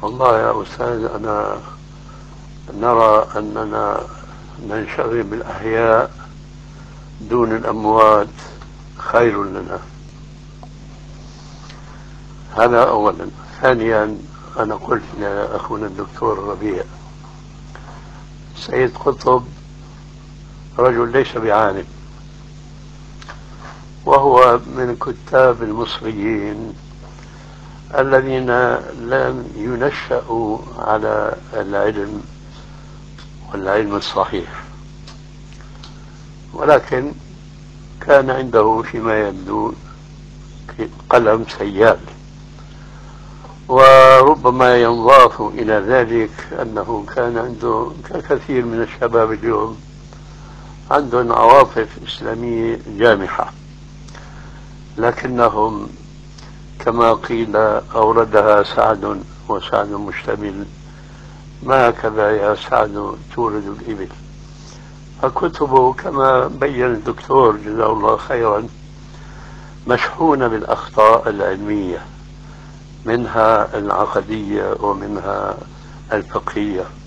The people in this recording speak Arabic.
والله يا أستاذ، أنا نرى أننا ننشغل بالأحياء دون الأموات خير لنا. هذا أولا. ثانيا، أنا قلت لأخونا الدكتور ربيع، سيد قطب رجل ليس بعالم، وهو من الكتاب المصريين الذين لم ينشأوا على العلم والعلم الصحيح، ولكن كان عنده فيما يبدو قلم سيال. وربما ينضاف إلى ذلك أنه كان عنده ككثير من الشباب اليوم عندهم عواطف إسلامية جامحة، لكنهم كما قيل أوردها سعد وسعد مشتمل، ما هكذا يا سعد تورد الإبل. فكتبه كما بين الدكتور جزاه الله خيرا مشحونة بالأخطاء العلمية، منها العقدية ومنها الفقهية.